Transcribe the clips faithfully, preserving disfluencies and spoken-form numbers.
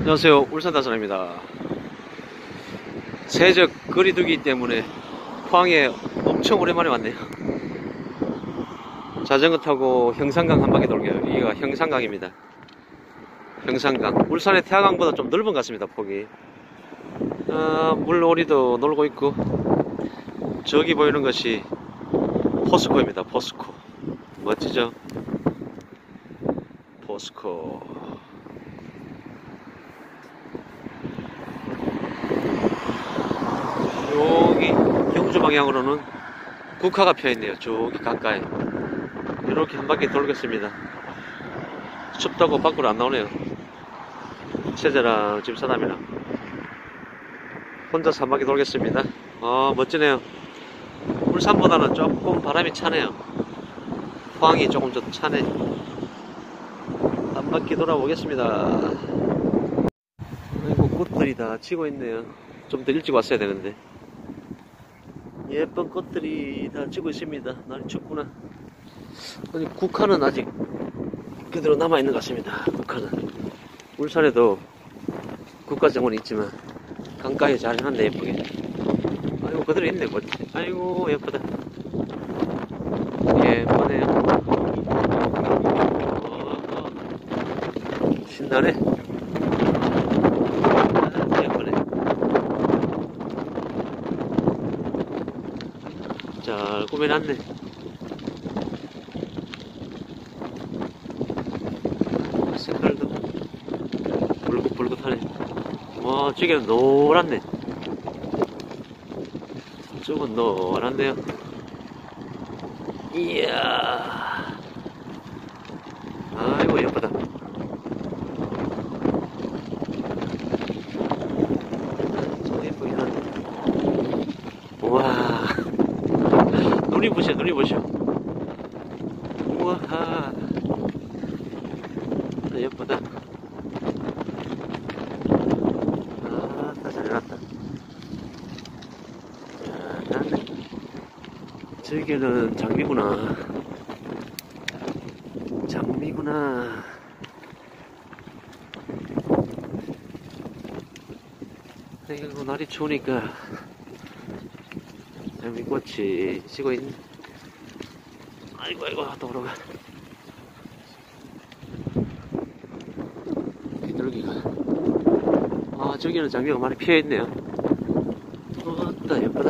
안녕하세요, 울산다선입니다. 세적 거리두기 때문에 포항에 엄청 오랜만에 왔네요. 자전거 타고 형산강 한 바퀴 돌게요. 여기가 형산강입니다. 형산강. 울산의 태화강보다 좀 넓은 것 같습니다, 폭이. 아, 물오리도 놀고 있고, 저기 보이는 것이 포스코입니다. 포스코. 멋지죠? 포스코. 여기 경주 방향으로는 국화가 펴있네요. 저기 가까이. 이렇게 한 바퀴 돌겠습니다. 춥다고 밖으로 안 나오네요. 체제랑 집사람이랑 혼자서 한 바퀴 돌겠습니다. 아, 멋지네요. 울산보다는 조금 바람이 차네요. 포항이 조금 더 차네. 한 바퀴 돌아보겠습니다. 아이고, 꽃들이 다 치고 있네요. 좀 더 일찍 왔어야 되는데. 예쁜 꽃들이 다 지고 있습니다. 날이 춥구나. 아니, 국화는 아직 그대로 남아있는 것 같습니다. 국화는. 울산에도 국화정원이 있지만 강가에 잘 해놨네, 예쁘게. 아이고, 그대로 있네, 꽃. 아이고, 예쁘다. 예쁘네요. 어, 신나네. 아, 예쁘네. 잘 꾸며놨네. 색깔도 붉긋붉긋하네. 와, 저기는 노랗네. 저쪽은 노랗네요. 이야, 아이고, 예쁘다. 참 예쁘긴 하네. 우와, 눈이 부셔, 눈이 부셔. 우와, 예쁘다. 아, 다 잘해놨다. 잘해놨네. 저기는 장미구나. 장미구나. 아이고, 날이 추우니까 장미꽃이 지고 있네. 아이고, 아이고, 또 오러가. 비둘기가. 아, 저기는 장미가 많이 피어있네요. 왔다, 예쁘다.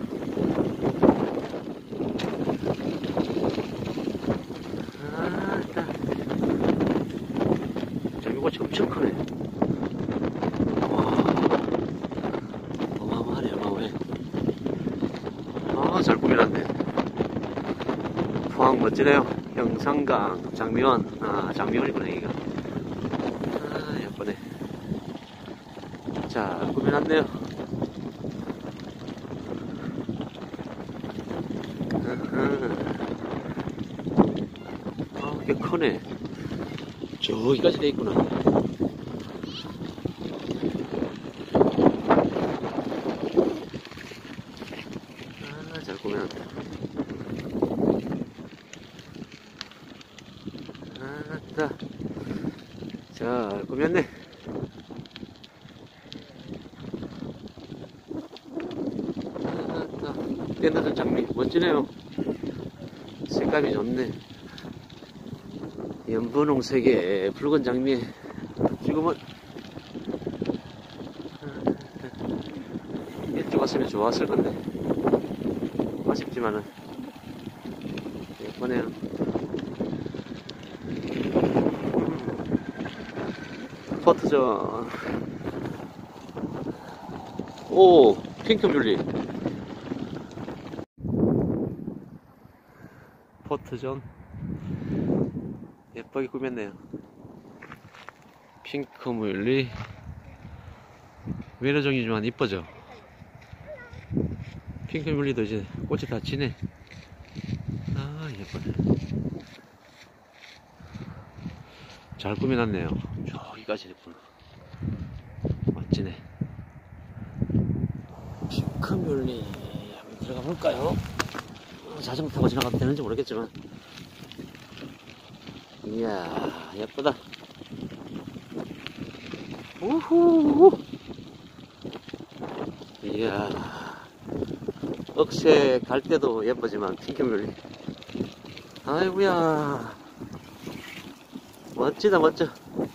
아따. 장미꽃이 엄청 크네. 와, 어마어마하네, 어마어마해. 아, 잘 꾸며놨네. 포항 멋지네요. 형산강, 장미원. 아, 장미원이구나, 여기가. 아, 예쁘네. 자, 꾸며놨네요. 아, 꽤 크네. 저기까지 돼 있구나. 아, 잘 꾸며놨다. 아따, 잘 꾸몄네. 아따, 떼어놓은 장미 멋지네요. 색감이 좋네. 연분홍색의 붉은 장미에 지금은 일찍 왔으면 좋았을 건데 아쉽지만은 예쁘네요. 포트전. 오, 핑크뮬리. 포트전 예쁘게 꾸몄네요. 핑크뮬리. 외래종이지만 이쁘죠. 핑크뮬리도 이제 꽃이 다 지네. 아, 예쁘네. 잘 꾸며놨네요. 저기까지 예쁘네. 멋지네. 핑크뮬리 한번 들어가 볼까요? 자전거 타고 지나가도 되는지 모르겠지만. 이야, 예쁘다. 우후. 이야. 억새 갈 때도 예쁘지만 핑크뮬리. 아이고야. 멋지다, 멋져.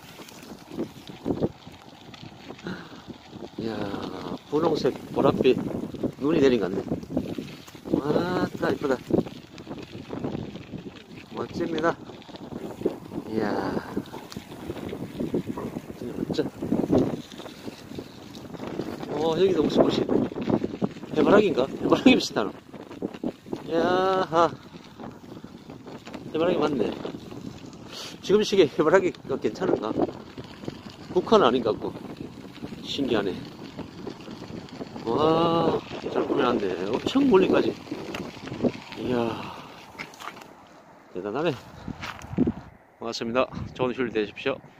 이야, 분홍색, 보랏빛 눈이 내린 것 같네. 와, 다 이쁘다. 멋집니다. 이야, 진짜 멋져. 어, 여기도 무슨 곳이 해바라기인가? 해바라기 비슷하노? 야하, 해바라기 맞네. 지금 시기에 해바라기가 괜찮은가? 국화는 아닌 것 같고. 신기하네. 와, 잘 꾸며놨네. 엄청 멀리까지. 이야, 대단하네. 고맙습니다. 좋은 휴일 되십시오.